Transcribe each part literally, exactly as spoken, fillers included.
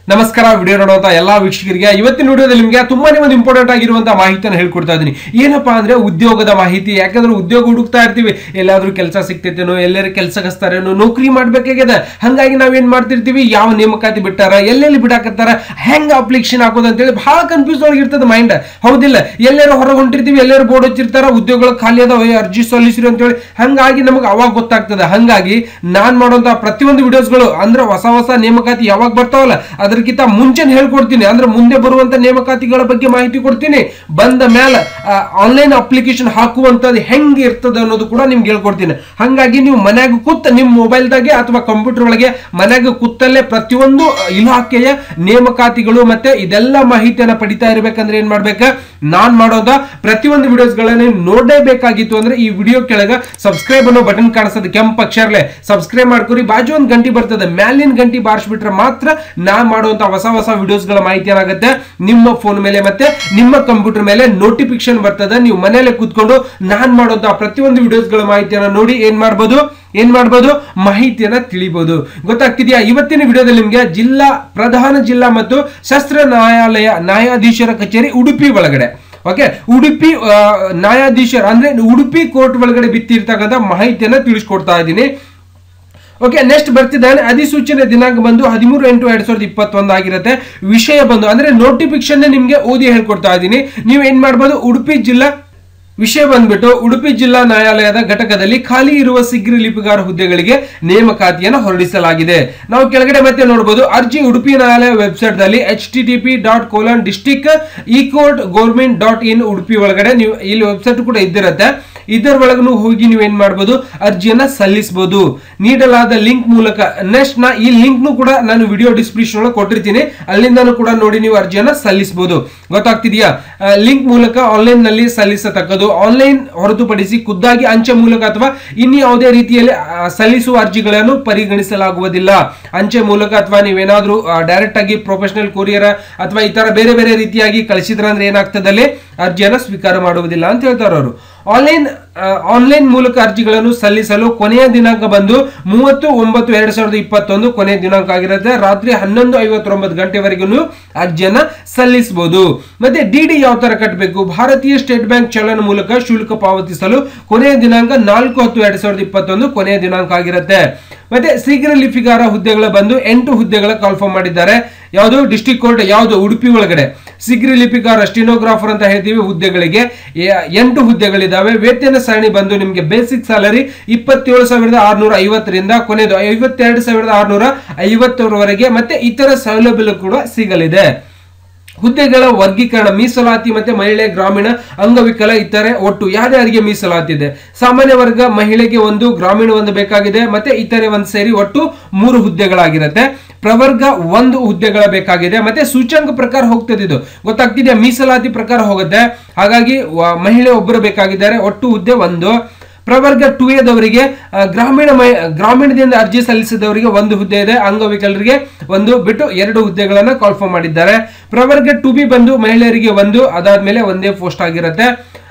ನಮಸ್ಕಾರ. ವಿಡಿಯೋ ನೋಡುವಂತ ಎಲ್ಲಾ ವೀಕ್ಷಕರಿಗೆ ಇವತ್ತಿನ ವಿಡಿಯೋದಲ್ಲಿ ನಿಮಗೆ ತುಂಬಾನೇ ಒಂದು ಇಂಪಾರ್ಟೆಂಟ್ ಆಗಿರುವಂತಹ ಮಾಹಿತಿಯನ್ನು ಹೇಳ್ಕೊಡ್ತಾ ಇದ್ದೀನಿ. ಏನಪ್ಪಾ ಅಂದ್ರೆ ಉದ್ಯೋಗದ ಮಾಹಿತಿ. ಯಾಕಂದ್ರೆ ಉದ್ಯೋಗ ಹುಡುಕ್ತಾ ಇರ್ತೀವಿ, ಎಲ್ಲಾದ್ರೂ ಕೆಲಸ ಸಿಗ್ತೈತೇನೋ, ಎಲ್ಲರೂ ಕೆಲಸ ಹಚ್ತಾರೇನೋ, ನೌಕರಿ ಮಾಡ್ಬೇಕಾಗ್ಯದ. ಹಂಗಾಗಿ ನಾವೇನ್ ಮಾಡ್ತಿರ್ತೀವಿ, ಯಾವ ನೇಮಕಾತಿ ಬಿಟ್ಟಾರ, ಎಲ್ಲೆಲ್ಲಿ ಬಿಡಾಕತ್ತಾರ, ಹೆಂಗ್ ಅಪ್ಲಿಕೇಶನ್ ಹಾಕೋದು ಅಂತೇಳಿ ಬಹಳ ಕನ್ಫ್ಯೂಸ್ ಆಗಿರ್ತದೆ ಮೈಂಡ್. ಹೌದಿಲ್ಲ? ಎಲ್ಲರೂ ಹೊರಗೆ ಹೊಂಟಿರ್ತೀವಿ, ಎಲ್ಲರೂ ಬೋರ್ಡ್ ಹಚ್ಚಿರ್ತಾರ, ಉದ್ಯೋಗಗಳು ಖಾಲಿ ಅದಾವ, ಅರ್ಜಿ ಸಲ್ಲಿಸಿರಿ ಅಂತೇಳಿ. ಹಂಗಾಗಿ ನಮಗೆ ಅವಾಗ ಗೊತ್ತಾಗ್ತದೆ. ಹಂಗಾಗಿ ನಾನ್ ಮಾಡುವಂತಹ ಪ್ರತಿಯೊಂದು ವಿಡಿಯೋಸ್ಗಳು ಅಂದ್ರೆ ಹೊಸ ಹೊಸ ನೇಮಕಾತಿ ಯಾವಾಗ ಬರ್ತಾವಲ್ಲ ಅದಕ್ಕಿಂತ ಮುಂಚೆ ಹೇಳ್ಕೊಡ್ತೀನಿ. ಅಂದ್ರೆ ಮುಂದೆ ಬರುವಂತ ನೇಮಕಾತಿಗಳ ಬಗ್ಗೆ ಮಾಹಿತಿ ಕೊಡ್ತೀನಿ. ಬಂದ ಮೇಲೆ ಆನ್ಲೈನ್ ಅಪ್ಲಿಕೇಶನ್ ಹಾಕುವಂತದ್ದು ಹೆಂಗೆ ಇರ್ತದೆ ಅನ್ನೋದು ಕೂಡ ನಿಮ್ಗೆ ಹೇಳ್ಕೊಡ್ತೀನಿ. ಹಂಗಾಗಿ ನೀವು ಮನ್ಯಾಗ ಕೂತ್ ನಿಮ್ಮ ಮೊಬೈಲ್ದಾಗೆ ಅಥವಾ ಕಂಪ್ಯೂಟರ್ ಒಳಗೆ ಮನ್ಯಾಗ ಕೂತಲ್ಲೇ ಪ್ರತಿಯೊಂದು ಇಲಾಖೆಯ ನೇಮಕಾತಿಗಳು ಮತ್ತೆ ಇದೆಲ್ಲ ಮಾಹಿತಿಯನ್ನ ಪಡಿತಾ ಇರ್ಬೇಕಂದ್ರೆ ಏನ್ ಮಾಡ್ಬೇಕ, ನಾನ್ ಮಾಡೋದ ಪ್ರತಿಯೊಂದು ವಿಡಿಯೋಸ್ ಗಳನ್ನ ನೋಡಲೇಬೇಕಾಗಿತ್ತು ಅಂದ್ರೆ ಈ ವಿಡಿಯೋ ಕೆಳಗ ಸಬ್ಸ್ಕ್ರೈಬ್ ಅನ್ನೋ ಬಟನ್ ಕಾಣಿಸ್ತದೆ ಕೆಂಪು ಅಕ್ಷರಲೆ, ಸಬ್ಸ್ಕ್ರೈಬ್ ಮಾಡ್ಕೊರಿ. ಬಾಜು ಒಂದು ಗಂಟೆ ಬರ್ತದೆ, ಮ್ಯಾಲಿನ ಗಂಟೆ ಬಾರಿಸ್ಬಿಟ್ರೆ ಮಾತ್ರ ನಾ ಮಾಡುವಂತ ಹೊಸ ಹೊಸ ವಿಡಿಯೋಸ್ ಗಳ ಮಾಹಿತಿ ಏನಾಗುತ್ತೆ ನಿಮ್ಮ ಫೋನ್ ಮೇಲೆ ಮತ್ತೆ ನಿಮ್ಮ ಕಂಪ್ಯೂಟರ್ ಮೇಲೆ ನೋಟಿಫಿಕೇಶನ್ ಬರ್ತದೆ. ನೀವು ಮನೆಯಲ್ಲೇ ಕೂತ್ಕೊಂಡು ನಾನ್ ಮಾಡುವಂತ ಪ್ರತಿಯೊಂದು ವಿಡಿಯೋಸ್ ಗಳ ಮಾಹಿತಿಯನ್ನ ನೋಡಿ ಏನ್ ಮಾಡ್ಬೋದು ಏನ್ ಮಾಡ್ಬೋದು ಮಾಹಿತಿಯನ್ನ ತಿಳಿಬಹುದು. ಗೊತ್ತಾಗ್ತಿದ್ಯಾ? ಇವತ್ತಿನ ವಿಡಿಯೋದಲ್ಲಿ ನಿಮ್ಗೆ ಜಿಲ್ಲಾ ಪ್ರಧಾನ ಜಿಲ್ಲಾ ಮತ್ತು ಸತ್ರ ನ್ಯಾಯಾಲಯ ನ್ಯಾಯಾಧೀಶರ ಕಚೇರಿ ಉಡುಪಿ ಒಳಗಡೆ, ಓಕೆ, ಉಡುಪಿ ನ್ಯಾಯಾಧೀಶರ ಅಂದ್ರೆ ಉಡುಪಿ ಕೋರ್ಟ್ ಒಳಗಡೆ ಬಿತ್ತಿರ್ತಕ್ಕಂಥ ಮಾಹಿತಿಯನ್ನ ತಿಳಿಸ್ಕೊಡ್ತಾ ಇದ್ದೀನಿ. ಓಕೆ, ನೆಕ್ಸ್ಟ್ ಬರ್ತಿದ್ದಾನೆ. ಅಧಿಸೂಚನೆ ದಿನಾಂಕ ಬಂದು ಹದಿಮೂರು ಎಂಟು ಎರಡ್ ಸಾವಿರದ ಇಪ್ಪತ್ತೊಂದು ಆಗಿರುತ್ತೆ. ವಿಷಯ ಬಂದು ಅಂದ್ರೆ ನೋಟಿಫಿಕೇಶನ್ ನಿಮ್ಗೆ ಓದಿ ಹೇಳ್ಕೊಡ್ತಾ ಇದ್ದೀನಿ. ನೀವು ಏನ್ ಮಾಡ್ಬೋದು, ಉಡುಪಿ ಜಿಲ್ಲಾ ವಿಷಯ ಬಂದ್ಬಿಟ್ಟು ಉಡುಪಿ ಜಿಲ್ಲಾ ನ್ಯಾಯಾಲಯದ ಘಟಕದಲ್ಲಿ ಖಾಲಿ ಇರುವ ಶೀಘ್ರ ಲಿಪಿಗಾರ ಹುದ್ದೆಗಳಿಗೆ ನೇಮಕಾತಿಯನ್ನು ಹೊರಡಿಸಲಾಗಿದೆ. ನಾವು ಕೆಳಗಡೆ ಮತ್ತೆ ನೋಡಬಹುದು, ಅರ್ಜಿ ಉಡುಪಿ ನ್ಯಾಯಾಲಯ ವೆಬ್ಸೈಟ್ ದಲ್ಲಿ H T T P dot colon district e court government dot in Udupi ಒಳಗಡೆ ನೀವು ಇಲ್ಲಿ ವೆಬ್ಸೈಟ್ ಕೂಡ ಇದ್ದಿರುತ್ತೆ. ಇದರ ಒಳಗೂ ಹೋಗಿ ನೀವು ಏನ್ ಮಾಡಬಹುದು, ಅರ್ಜಿಯನ್ನ ಸಲ್ಲಿಸಬಹುದು ನೀಡಲಾದ ಲಿಂಕ್ ಮೂಲಕ. ನೆಕ್ಸ್ಟ್ ನಾ ಈ ಲಿಂಕ್ ನು ಕೂಡ ನಾನು ವಿಡಿಯೋ ಡಿಸ್ಕ್ರಿಪ್ಷನ್ ಒಳಗೆ ಕೊಟ್ಟಿರ್ತೀನಿ, ಅಲ್ಲಿಂದನೂ ಕೂಡ ನೋಡಿ ನೀವು ಅರ್ಜಿಯನ್ನ ಸಲ್ಲಿಸಬಹುದು. ಗೊತ್ತಾಗ್ತಿದೆಯಾ? ಲಿಂಕ್ ಮೂಲಕ ಆನ್ಲೈನ್ ನಲ್ಲಿ ಸಲ್ಲಿಸತಕ್ಕದ್ದು. ಆನ್ಲೈನ್ ಹೊರತುಪಡಿಸಿ ಖುದ್ದಾಗಿ ಅಂಚೆ ಮೂಲಕ ಅಥವಾ ಇನ್ನು ಯಾವುದೇ ರೀತಿಯಲ್ಲಿ ಸಲ್ಲಿಸುವ ಅರ್ಜಿಗಳನ್ನು ಪರಿಗಣಿಸಲಾಗುವುದಿಲ್ಲ. ಅಂಚೆ ಮೂಲಕ ಅಥವಾ ನೀವೇನಾದ್ರೂ ಡೈರೆಕ್ಟ್ ಆಗಿ ಪ್ರೊಫೆಷನಲ್ ಕೊರಿಯರ್ ಅಥವಾ ಈ ತರ ಬೇರೆ ಬೇರೆ ರೀತಿಯಾಗಿ ಕಳಿಸಿದ್ರ ಅಂದ್ರೆ ಏನಾಗ್ತದೆ, ಅಲ್ಲಿ ಅರ್ಜಿಯನ್ನು ಸ್ವೀಕಾರ ಮಾಡುವುದಿಲ್ಲ ಅಂತ ಹೇಳ್ತಾರೆ ಅವರು. ಆನ್ಲೈನ್ ಆನ್ಲೈನ್ ಮೂಲಕ ಅರ್ಜಿಗಳನ್ನು ಸಲ್ಲಿಸಲು ಕೊನೆಯ ದಿನಾಂಕ ಬಂದು ಮೂವತ್ತು ಒಂಬತ್ತು ಎರಡ್ ಸಾವಿರದ ಇಪ್ಪತ್ತೊಂದು ಕೊನೆಯ ದಿನಾಂಕ ಆಗಿರುತ್ತೆ. ರಾತ್ರಿ ಹನ್ನೊಂದು ಐವತ್ತೊಂಬತ್ತು ಗಂಟೆವರೆಗೂ ಅರ್ಜಿಯನ್ನ ಸಲ್ಲಿಸಬಹುದು. ಮತ್ತೆ ಡಿಡಿ ಯಾವ ತರ ಕಟ್ಟಬೇಕು, ಭಾರತೀಯ ಸ್ಟೇಟ್ ಬ್ಯಾಂಕ್ ಚಲನ ಮೂಲಕ ಶುಲ್ಕ ಪಾವತಿಸಲು ಕೊನೆಯ ದಿನಾಂಕ ನಾಲ್ಕು ಹತ್ತು ಎರಡ್ ಸಾವಿರದ ಇಪ್ಪತ್ತೊಂದು ಕೊನೆಯ ದಿನಾಂಕ ಆಗಿರುತ್ತೆ. ಮತ್ತೆ ಶೀಘ್ರ ಲಿಪಿಗಾರ ಹುದ್ದೆಗಳ ಬಂದು ಎಂಟು ಹುದ್ದೆಗಳ ಕಾಲ್ಫಾರ್ಮ್ ಮಾಡಿದ್ದಾರೆ. ಯಾವುದು ಡಿಸ್ಟ್ರಿಕ್ಟ್ ಕೋರ್ಟ್, ಯಾವುದು ಉಡುಪಿ ಒಳಗಡೆ ಶೀಘ್ರ ಲಿಪಿಗಾರ ಸ್ಟಿನೋಗ್ರಾಫರ್ ಅಂತ ಹೇಳ್ತೀವಿ ಹುದ್ದೆಗಳಿಗೆ ಎಂಟು ಹುದ್ದೆಗಳಿದಾವೆ. ವೇತನ ಸರಣಿ ಬಂದು ನಿಮಗೆ ಬೇಸಿಕ್ ಸ್ಯಾಲರಿ ಇಪ್ಪತ್ತೇಳು ಸಾವಿರದ ಆರ್ನೂರ ಐವತ್ತರಿಂದ ಕೊನೆಯದು ಐವತ್ತೆರಡು ಸಾವಿರದ ಆರ್ನೂರ ಐವತ್ತರವರೆಗೆ ಮತ್ತೆ ಇತರ ಸೌಲಭ್ಯ ಕೂಡ ಸಿಗಲಿದೆ. ಹುದ್ದೆಗಳ ವರ್ಗೀಕರಣ ಮೀಸಲಾತಿ ಮತ್ತೆ ಮಹಿಳೆ, ಗ್ರಾಮೀಣ, ಅಂಗವಿಕಲ, ಇತರೆ ಒಟ್ಟು ಯಾರ್ಯಾರಿಗೆ ಮೀಸಲಾತಿ ಇದೆ. ಸಾಮಾನ್ಯ ವರ್ಗ ಮಹಿಳೆಗೆ ಒಂದು, ಗ್ರಾಮೀಣ ಒಂದು ಬೇಕಾಗಿದೆ, ಮತ್ತೆ ಇತರೆ ಒಂದು ಸೇರಿ ಒಟ್ಟು ಮೂರು ಹುದ್ದೆಗಳಾಗಿರುತ್ತೆ. ಪ್ರವರ್ಗ ಒಂದು ಹುದ್ದೆಗಳ ಬೇಕಾಗಿದೆ. ಮತ್ತೆ ಸೂಚ್ಯಂಕ ಪ್ರಕಾರ ಹೋಗ್ತದೆ, ಇದು ಗೊತ್ತಾಗ್ತಿದೆಯಾ? ಮೀಸಲಾತಿ ಪ್ರಕಾರ ಹೋಗುತ್ತೆ. ಹಾಗಾಗಿ ಮಹಿಳೆ ಒಬ್ಬರು ಬೇಕಾಗಿದ್ದಾರೆ, ಒಟ್ಟು ಹುದ್ದೆ ಒಂದು. ಪ್ರವರ್ಗ ಟು ಎದವರಿಗೆ ಗ್ರಾಮೀಣ ಗ್ರಾಮೀಣದಿಂದ ಅರ್ಜಿ ಸಲ್ಲಿಸಿದವರಿಗೆ ಒಂದು ಹುದ್ದೆ ಇದೆ, ಅಂಗವಿಕಲರಿಗೆ ಒಂದು ಬಿಟ್ಟು ಎರಡು ಹುದ್ದೆಗಳನ್ನ ಕಾಲ್ಫಾರ್ಮ್ ಮಾಡಿದ್ದಾರೆ. ಪ್ರವರ್ಗ ಟು ಬಿ ಬಂದು ಮಹಿಳೆಯರಿಗೆ ಒಂದು, ಅದಾದ್ಮೇಲೆ ಒಂದೇ ಪೋಸ್ಟ್ ಆಗಿರುತ್ತೆ.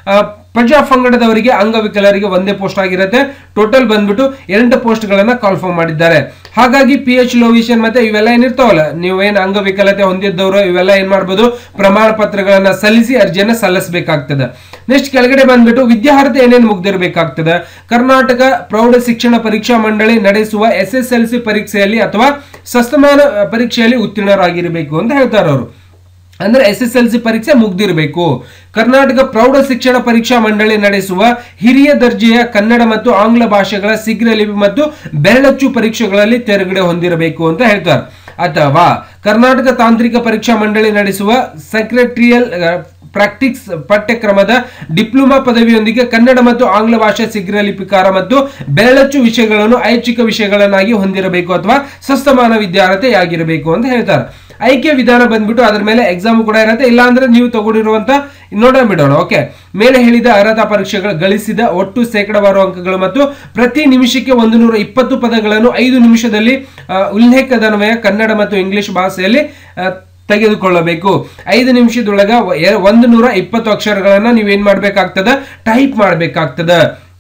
ಪ್ರಜಾ ಪಂಗಡದವರಿಗೆ ಅಂಗವಿಕಲರಿಗೆ ಒಂದೇ ಪೋಸ್ಟ್ ಆಗಿರುತ್ತೆ. ಟೋಟಲ್ ಬಂದ್ಬಿಟ್ಟು ಎರಡು ಪೋಸ್ಟ್ ಗಳನ್ನ ಕಾಲ್ಫಾರ್ಮ್ ಮಾಡಿದ್ದಾರೆ. ಹಾಗಾಗಿ ಪಿ ಎಚ್ ಲೋವಿಷನ್ ಮತ್ತೆ ಇವೆಲ್ಲ ಏನಿರ್ತಾವಲ್ಲ, ನೀವೇನ್ ಅಂಗವಿಕಲತೆ ಹೊಂದಿದ್ದವರು ಇವೆಲ್ಲ ಏನ್ ಮಾಡ್ಬೋದು, ಪ್ರಮಾಣ ಪತ್ರಗಳನ್ನ ಸಲ್ಲಿಸಿ ಅರ್ಜಿಯನ್ನ ಸಲ್ಲಿಸಬೇಕಾಗ್ತದೆ. ನೆಕ್ಸ್ಟ್ ಕೆಳಗಡೆ ಬಂದ್ಬಿಟ್ಟು ವಿದ್ಯಾರ್ಹತೆ ಏನೇನು ಮುಗ್ದಿರಬೇಕಾಗ್ತದೆ. ಕರ್ನಾಟಕ ಪ್ರೌಢ ಶಿಕ್ಷಣ ಪರೀಕ್ಷಾ ಮಂಡಳಿ ನಡೆಸುವ ಎಸ್ ಎಸ್ ಎಲ್ ಸಿ ಪರೀಕ್ಷೆಯಲ್ಲಿ ಅಥವಾ ಸಸ್ತಮಾನ ಪರೀಕ್ಷೆಯಲ್ಲಿ ಉತ್ತೀರ್ಣರಾಗಿರಬೇಕು ಅಂತ ಹೇಳ್ತಾರೆ ಅವರು. ಅಂದ್ರೆ ಎಸ್ ಎಸ್ ಎಲ್ ಸಿ ಪರೀಕ್ಷೆ ಮುಗ್ದಿರಬೇಕು. ಕರ್ನಾಟಕ ಪ್ರೌಢ ಶಿಕ್ಷಣ ಪರೀಕ್ಷಾ ಮಂಡಳಿ ನಡೆಸುವ ಹಿರಿಯ ದರ್ಜೆಯ ಕನ್ನಡ ಮತ್ತು ಆಂಗ್ಲ ಭಾಷೆಗಳ ಶೀಘ್ರ ಲಿಪಿ ಮತ್ತು ಬೆರಳಚ್ಚು ಪರೀಕ್ಷೆಗಳಲ್ಲಿ ತೇರ್ಗಡೆ ಹೊಂದಿರಬೇಕು ಅಂತ ಹೇಳ್ತಾರೆ. ಅಥವಾ ಕರ್ನಾಟಕ ತಾಂತ್ರಿಕ ಪರೀಕ್ಷಾ ಮಂಡಳಿ ನಡೆಸುವ ಸೆಕ್ರೆಟರಿಯಲ್ ಪ್ರಾಕ್ಟಿಕ್ಸ್ ಪಠ್ಯಕ್ರಮದ ಡಿಪ್ಲೊಮಾ ಪದವಿಯೊಂದಿಗೆ ಕನ್ನಡ ಮತ್ತು ಆಂಗ್ಲ ಭಾಷೆ ಶೀಘ್ರ ಲಿಪಿಕಾರ ಮತ್ತು ಬೆರಳಚ್ಚು ವಿಷಯಗಳನ್ನು ಐಚ್ಛಿಕ ವಿಷಯಗಳನ್ನಾಗಿ ಹೊಂದಿರಬೇಕು ಅಥವಾ ಸಸ್ತಮಾನ ವಿದ್ಯಾರ್ಹತೆಯಾಗಿರಬೇಕು ಅಂತ ಹೇಳ್ತಾರೆ. ಆಯ್ಕೆ ವಿಧಾನ ಬಂದ್ಬಿಟ್ಟು ಅದ್ರ ಮೇಲೆ ಎಕ್ಸಾಮ್ ಕೂಡ ಇರುತ್ತೆ, ಇಲ್ಲ ಅಂದ್ರೆ ನೀವು ತಗೊಂಡಿರುವಂತ ನೋಡ ಬಿಡೋಣ. ಓಕೆ, ಮೇಲೆ ಹೇಳಿದ ಅರ್ಹತಾ ಪರೀಕ್ಷೆಗಳು ಗಳಿಸಿದ ಒಟ್ಟು ಶೇಕಡಾವಾರು ಅಂಕಗಳು ಮತ್ತು ಪ್ರತಿ ನಿಮಿಷಕ್ಕೆ ಒಂದು ನೂರ ಇಪ್ಪತ್ತು ಪದಗಳನ್ನು ಐದು ನಿಮಿಷದಲ್ಲಿ ಉಲ್ಲೇಖದನ್ವಯ ಕನ್ನಡ ಮತ್ತು ಇಂಗ್ಲಿಷ್ ಭಾಷೆಯಲ್ಲಿ ತೆಗೆದುಕೊಳ್ಳಬೇಕು. ಐದು ನಿಮಿಷದೊಳಗ ಒಂದು ನೂರ ಇಪ್ಪತ್ತು ಅಕ್ಷರಗಳನ್ನ ನೀವೇನ್ ಮಾಡ್ಬೇಕಾಗ್ತದ, ಟೈಪ್ ಮಾಡ್ಬೇಕಾಗ್ತದ.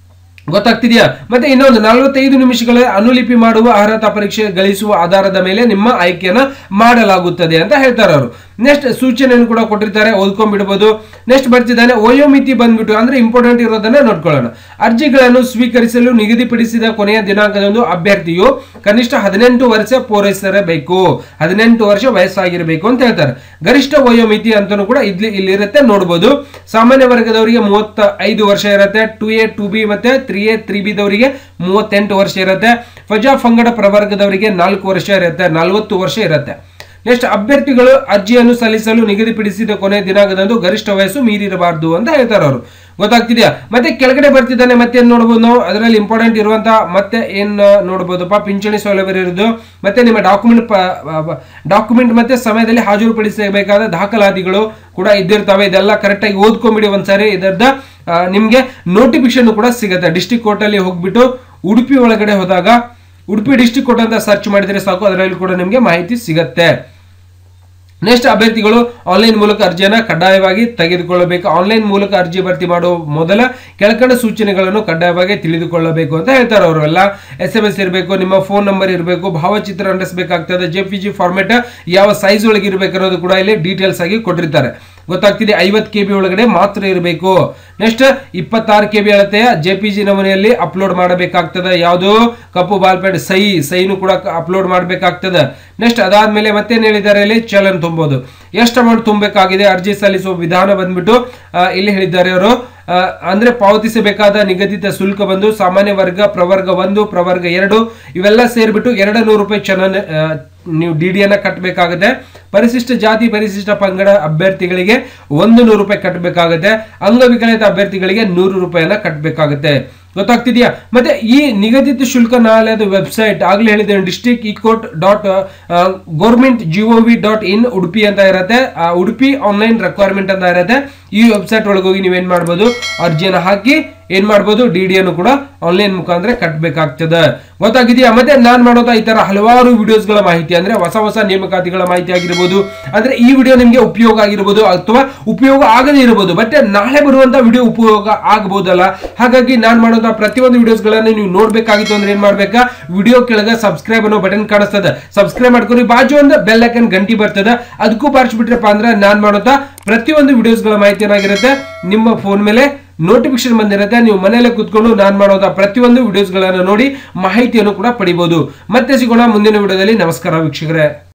ಗೊತ್ತಾಗ್ತಿದೆಯಾ? ಮತ್ತೆ ಇನ್ನೊಂದು ನಲವತ್ತೈದು ನಿಮಿಷಗಳ ಅನುಲಿಪಿ ಮಾಡುವ ಅರ್ಹತಾ ಪರೀಕ್ಷೆ ಗಳಿಸುವ ಆಧಾರದ ಮೇಲೆ ನಿಮ್ಮ ಆಯ್ಕೆಯನ್ನ ಮಾಡಲಾಗುತ್ತದೆ ಅಂತ ಹೇಳ್ತಾರೆ ಅವರು. ನೆಕ್ಸ್ಟ್ ಸೂಚನೆಯನ್ನು ಕೂಡ ಕೊಟ್ಟಿರ್ತಾರೆ, ಓದ್ಕೊಂಡ್ಬಿಡ್ಬೋದು. ನೆಕ್ಸ್ಟ್ ಬರ್ತಿದ್ದಾನೆ ವಯೋಮಿತಿ ಬಂದ್ಬಿಟ್ಟು ಅಂದ್ರೆ ಇಂಪಾರ್ಟೆಂಟ್ ಇರೋದನ್ನ ನೋಡ್ಕೊಳ್ಳೋಣ. ಅರ್ಜಿಗಳನ್ನು ಸ್ವೀಕರಿಸಲು ನಿಗದಿಪಡಿಸಿದ ಕೊನೆಯ ದಿನಾಂಕದಂದು ಅಭ್ಯರ್ಥಿಯು ಕನಿಷ್ಠ ಹದಿನೆಂಟು ವರ್ಷ ಪೂರೈಸಿರಬೇಕು, ಹದಿನೆಂಟು ವರ್ಷ ವಯಸ್ಸಾಗಿರಬೇಕು ಅಂತ ಹೇಳ್ತಾರೆ. ಗರಿಷ್ಠ ವಯೋಮಿತಿ ಅಂತಾನು ಕೂಡ ಇಲ್ಲಿ ಇಲ್ಲಿರುತ್ತೆ ನೋಡ್ಬೋದು. ಸಾಮಾನ್ಯ ವರ್ಗದವರಿಗೆ ಮೂವತ್ತ ಐದು ವರ್ಷ ಇರುತ್ತೆ, ಟು ಎ ಟು ಬಿ ಮತ್ತೆ ತ್ರೀ ಎ ತ್ರೀ ಬಿ ದವರಿಗೆ ಮೂವತ್ತೆಂಟು ವರ್ಷ ಇರುತ್ತೆ. ಫಜಾ ಪಂಗಡ ಪ್ರವರ್ಗದವರಿಗೆ ನಾಲ್ಕು ವರ್ಷ ಇರುತ್ತೆ, ನಲವತ್ತು ವರ್ಷ ಇರುತ್ತೆ. ನೆಕ್ಸ್ಟ್ ಅಭ್ಯರ್ಥಿಗಳು ಅರ್ಜಿಯನ್ನು ಸಲ್ಲಿಸಲು ನಿಗದಿಪಡಿಸಿದ ಕೊನೆಯ ದಿನಾಂಕದಂದು ಗರಿಷ್ಠ ವಯಸ್ಸು ಮೀರಿರಬಾರದು ಅಂತ ಹೇಳ್ತಾರೆ ಅವರು. ಗೊತ್ತಾಗ್ತಿದೆಯಾ? ಮತ್ತೆ ಕೆಳಗಡೆ ಬರ್ತಿದ್ದಾನೆ, ಮತ್ತೆ ಏನ್ ನೋಡ್ಬೋದು ನಾವು ಅದರಲ್ಲಿ ಇಂಪಾರ್ಟೆಂಟ್ ಇರುವಂತ ಮತ್ತೆ ಏನ್ ನೋಡ್ಬೋದಪ್ಪ, ಪಿಂಚಣಿ ಸೌಲಭ್ಯ ಇರೋದು, ಮತ್ತೆ ನಿಮ್ಮ ಡಾಕ್ಯುಮೆಂಟ್ ಡಾಕ್ಯುಮೆಂಟ್ ಮತ್ತೆ ಸಮಯದಲ್ಲಿ ಹಾಜರುಪಡಿಸಬೇಕಾದ ದಾಖಲಾತಿಗಳು ಕೂಡ ಇದ್ದಿರ್ತವೆ. ಇದೆಲ್ಲ ಕರೆಕ್ಟ್ ಆಗಿ ಓದ್ಕೊಂಡ್ಬಿಡಿ ಒಂದ್ಸಾರಿ. ಇದರದ ನಿಮ್ಗೆ ನೋಟಿಫಿಕೇಶನ್ ಕೂಡ ಸಿಗುತ್ತೆ. ಡಿಸ್ಟ್ರಿಕ್ಟ್ ಕೋರ್ಟ್ ಅಲ್ಲಿ ಹೋಗ್ಬಿಟ್ಟು ಉಡುಪಿ ಒಳಗಡೆ ಹೋದಾಗ ಉಡುಪಿ ಡಿಸ್ಟ್ರಿಕ್ಟ್ ಕೋರ್ಟ್ ಅಂತ ಸರ್ಚ್ ಮಾಡಿದ್ರೆ ಸಾಕು, ಅದರಲ್ಲಿ ಕೂಡ ನಿಮ್ಗೆ ಮಾಹಿತಿ ಸಿಗುತ್ತೆ. ನೆಕ್ಸ್ಟ್ ಅಭ್ಯರ್ಥಿಗಳು ಆನ್ಲೈನ್ ಮೂಲಕ ಅರ್ಜಿಯನ್ನು ಕಡ್ಡಾಯವಾಗಿ ತೆಗೆದುಕೊಳ್ಳಬೇಕು. ಆನ್ಲೈನ್ ಮೂಲಕ ಅರ್ಜಿ ಭರ್ತಿ ಮಾಡುವ ಮೊದಲ ಕೆಳಕಂಡ ಸೂಚನೆಗಳನ್ನು ಕಡ್ಡಾಯವಾಗಿ ತಿಳಿದುಕೊಳ್ಳಬೇಕು ಅಂತ ಹೇಳ್ತಾರೆ ಅವರು. ಎಲ್ಲ ಎಸ್ ಎಂ ಎಸ್ ಇರಬೇಕು, ನಿಮ್ಮ ಫೋನ್ ನಂಬರ್ ಇರಬೇಕು, ಭಾವಚಿತ್ರ ಅಂಟಿಸಬೇಕಾಗ್ತದೆ, ಜೆ ಪಿ ಜಿ ಫಾರ್ಮೆಟ್ ಯಾವ ಸೈಜ್ ಒಳಗೆ ಇರಬೇಕು ಅನ್ನೋದು ಕೂಡ ಇಲ್ಲಿ ಡೀಟೇಲ್ಸ್ ಆಗಿ ಕೊಟ್ಟಿರ್ತಾರೆ. ಗೊತ್ತಾಗ್ತಿದೆ? ಐವತ್ತು ಕೆ ಬಿ ಒಳಗಡೆ ಮಾತ್ರ ಇರಬೇಕು. ನೆಕ್ಸ್ಟ್ ಇಪ್ಪತ್ತಾರು ಕೆ ಬಿ ಅಳತೆಯ ಜೆ ಪಿ ಜಿ ನಮೂನೆಯಲ್ಲಿ ಅಪ್ಲೋಡ್ ಮಾಡಬೇಕಾಗ್ತದೆ. ಯಾವುದು ಕಪ್ಪು ಬಾಲ್ ಪೆನ್ ಸಹಿ ಸಹಿನೂ ಕೂಡ ಅಪ್ಲೋಡ್ ಮಾಡಬೇಕಾಗ್ತದೆ. ನೆಕ್ಸ್ಟ್ ಅದಾದ್ಮೇಲೆ ಮತ್ತೇನು ಹೇಳಿದ್ದಾರೆ ಇಲ್ಲಿ, ಚಲನ್ ತುಂಬೋದು. ಎಷ್ಟು ಅಮೌಂಟ್ ತುಂಬಬೇಕಾಗಿದೆ, ಅರ್ಜಿ ಸಲ್ಲಿಸುವ ವಿಧಾನ ಬಂದ್ಬಿಟ್ಟು ಇಲ್ಲಿ ಹೇಳಿದ್ದಾರೆ ಅವರು. ಅಂದ್ರೆ ಪಾವತಿಸಬೇಕಾದ ನಿಗದಿತ ಶುಲ್ಕ ಬಂದು ಸಾಮಾನ್ಯ ವರ್ಗ, ಪ್ರವರ್ಗ ಒಂದು, ಪ್ರವರ್ಗ ಎರಡು ಇವೆಲ್ಲ ಸೇರ್ಬಿಟ್ಟು ಎರಡು ನೂರು ರೂಪಾಯಿ ಚಲನ್ ನೀವು ಡಿ ಡಿ ಅನ್ನ ಕಟ್ಟಬೇಕಾಗುತ್ತೆ. ಪರಿಶಿಷ್ಟ ಜಾತಿ ಪರಿಶಿಷ್ಟ ಪಂಗಡ ಅಭ್ಯರ್ಥಿಗಳಿಗೆ ಒಂದು ನೂರು ರೂಪಾಯಿ ಕಟ್ಟಬೇಕಾಗುತ್ತೆ. ಅಂಗವಿಕಲಿತ ಅಭ್ಯರ್ಥಿಗಳಿಗೆ ನೂರು ರೂಪಾಯಿಯನ್ನ ಕಟ್ಟಬೇಕಾಗುತ್ತೆ. ಗೊತ್ತಾಗ್ತಿದೆಯಾ? ಮತ್ತೆ ಈ ನಿಗದಿತ ಶುಲ್ಕ ನ್ಯಾಯಾಲಯದ ವೆಬ್ಸೈಟ್ ಆಗ್ಲೇ ಹೇಳಿದ್ದೇನೆ, district e court dot government GOV dot in Udupi ಅಂತ ಇರುತ್ತೆ. ಉಡುಪಿ ಆನ್ಲೈನ್ ರಿಕ್ವೈರ್ಮೆಂಟ್ ಅಂತ ಇರುತ್ತೆ. ಈ ವೆಬ್ಸೈಟ್ ಒಳಗೆ ಹೋಗಿ ನೀವೇನ್ ಮಾಡ್ಬೋದು, ಅರ್ಜಿಯನ್ನು ಹಾಕಿ ಏನ್ ಮಾಡ್ಬೋದು, ಡಿ ಡಿ ಅನ್ನು ಕೂಡ ಆನ್ಲೈನ್ ಮುಖಾಂತರ ಕಟ್ಟಬೇಕಾಗ್ತದೆ. ಗೊತ್ತಾಗಿದೆಯಾ? ಮತ್ತೆ ನಾನ್ ಮಾಡೋದ ಈ ತರ ಹಲವಾರು ವಿಡಿಯೋಸ್ಗಳ ಮಾಹಿತಿ ಅಂದ್ರೆ ಹೊಸ ಹೊಸ ನೇಮಕಾತಿಗಳ ಮಾಹಿತಿ ಆಗಿರ್ಬೋದು, ಅಂದ್ರೆ ಈ ವಿಡಿಯೋ ನಿಮ್ಗೆ ಉಪಯೋಗ ಆಗಿರ್ಬೋದು ಅಥವಾ ಉಪಯೋಗ ಆಗದೇ ಇರಬಹುದು, ಬಟ್ ನಾಳೆ ಬರುವಂತ ವಿಡಿಯೋ ಉಪಯೋಗ ಆಗಬಹುದಲ್ಲ. ಹಾಗಾಗಿ ನಾನ್ ಮಾಡೋದ ಪ್ರತಿಯೊಂದು ವಿಡಿಯೋಸ್ ಗಳನ್ನ ನೀವು ನೋಡ್ಬೇಕಾಗಿತ್ತು ಅಂದ್ರೆ ಏನ್ ಮಾಡ್ಬೇಕಾ, ವಿಡಿಯೋ ಕೆಳಗೆ ಸಬ್ಸ್ಕ್ರೈಬ್ ಅನ್ನೋ ಬಟನ್ ಕಾಣಿಸ್ತದೆ, ಸಬ್ಸ್ಕ್ರೈಬ್ ಮಾಡ್ಕೊರಿ. ಬಾಜು ಒಂದು ಬೆಲ್ ಐಕನ್ ಗಂಟಿ ಬರ್ತದೆ, ಅದಕ್ಕೂ ಬಾರಿಸ್ಬಿಟ್ರಪ್ಪ ಅಂದ್ರೆ ನಾನ್ ಮಾಡೋದ ಪ್ರತಿಯೊಂದು ವಿಡಿಯೋಸ್ ಗಳ ಮಾಹಿತಿ ಏನಾಗಿರುತ್ತೆ ನಿಮ್ಮ ಫೋನ್ ಮೇಲೆ ನೋಟಿಫಿಕೇಶನ್ ಬಂದಿರುತ್ತೆ. ನೀವು ಮನೆಯಲ್ಲೇ ಕೂತ್ಕೊಂಡು ನಾನು ಮಾಡೋದ ಪ್ರತಿಯೊಂದು ವಿಡಿಯೋಸ್ ಗಳನ್ನ ನೋಡಿ ಮಾಹಿತಿಯನ್ನು ಕೂಡ ಪಡಿಬಹುದು. ಮತ್ತೆ ಸಿಗೋಣ ಮುಂದಿನ ವಿಡಿಯೋದಲ್ಲಿ. ನಮಸ್ಕಾರ ವೀಕ್ಷಕರೇ.